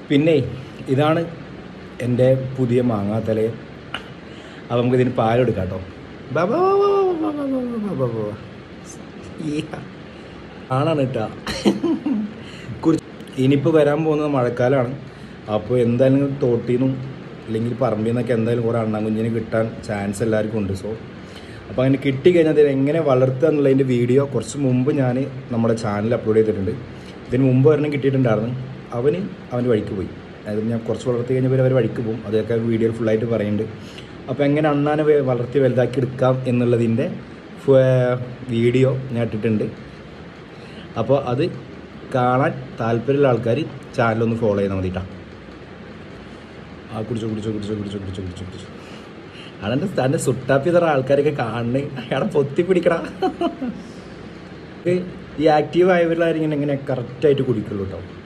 പിന്നെ ഇതാണ് എൻ്റെ പുതിയ മാങ്ങാത്തലേ. അപ്പോൾ നമുക്കിതിന് പാലെടുക്കാം കേട്ടോ. ആണാണ് കേട്ടോ. ഇനിയിപ്പോൾ വരാൻ പോകുന്നത് മഴക്കാലമാണ്. അപ്പോൾ എന്തായാലും തോട്ടിൽ നിന്നും അല്ലെങ്കിൽ പറമ്പിൽ നിന്നൊക്കെ എന്തായാലും കുറേ അണ്ണാങ്കുഞ്ഞിന് കിട്ടാൻ ചാൻസ് എല്ലാവർക്കും ഉണ്ട്. സോ അപ്പോൾ അങ്ങനെ കിട്ടിക്കഴിഞ്ഞാൽ അതിന് എങ്ങനെ വളർത്തുക എന്നുള്ളതിൻ്റെ വീഡിയോ കുറച്ച് മുമ്പ് ഞാൻ നമ്മുടെ ചാനലിൽ അപ്ലോഡ് ചെയ്തിട്ടുണ്ട്. ഇതിന് മുമ്പ് ഒരെണ്ണം കിട്ടിയിട്ടുണ്ടായിരുന്നു. അവന് വഴിക്ക് പോയി. അതായത് ഞാൻ കുറച്ച് വളർത്തി കഴിഞ്ഞപ്പോൾ അവർ വഴിക്ക് പോകും. അതൊക്കെ വീഡിയോയിൽ ഫുള്ളായിട്ട് പറയുന്നുണ്ട്. അപ്പോൾ എങ്ങനെ അണ്ണാനെ വളർത്തി വലുതാക്കി എടുക്കാം എന്നുള്ളതിൻ്റെ വീഡിയോ ഞാൻ ഇട്ടിട്ടുണ്ട്. അപ്പോൾ അത് കാണാൻ താല്പര്യമുള്ള ആൾക്കാർ ചാനലൊന്ന് ഫോളോ ചെയ്താൽ മതി കേട്ടോ. കുടിച്ചു അതെൻ്റെ തന്നെ സുട്ടാപ്പി തറ ആൾക്കാരൊക്കെ കാണണേ. അയാളെ പൊത്തി പിടിക്കടാ. ഈ ആക്റ്റീവ് ആയവരിലായിരിക്കും ഇങ്ങനെ കറക്റ്റായിട്ട് കുടിക്കുള്ളൂ കേട്ടോ.